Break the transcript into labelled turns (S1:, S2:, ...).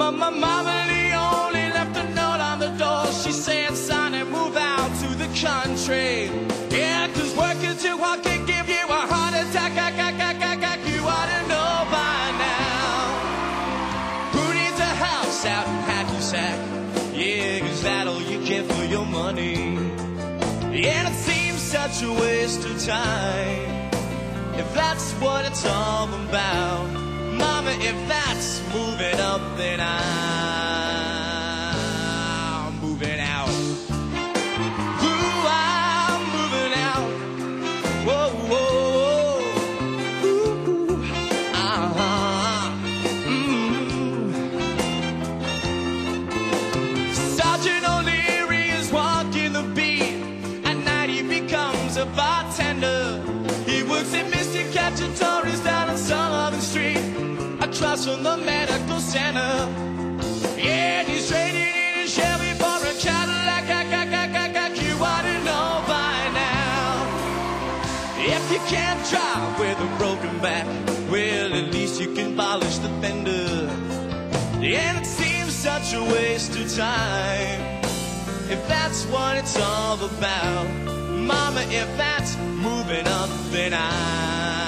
S1: But my mama only left a note on the door. She said, son, and move out to the country. Yeah, 'cause working too hard can give you a heart attack. You ought to know by now. Who needs a house out in Hacky-Sack? Yeah, 'cause that all you get for your money. And it seems such a waste of time, if that's what it's all about. Mama, if that's moving up, then I'm moving out. Ooh, I'm moving out. Whoa, whoa, whoa. Ooh, Sergeant O'Leary is walking the beat. At night he becomes a bartender. He works at Mr. Cacciatore's down on Sullivan Street, across from the medical center. Yeah, he's trading in a Chevy for a Cadillac. You ought to know by now. If you can't drive with a broken back, well, at least you can polish the fender. And it seems such a waste of time, if that's what it's all about. Mama, if that's moving up, then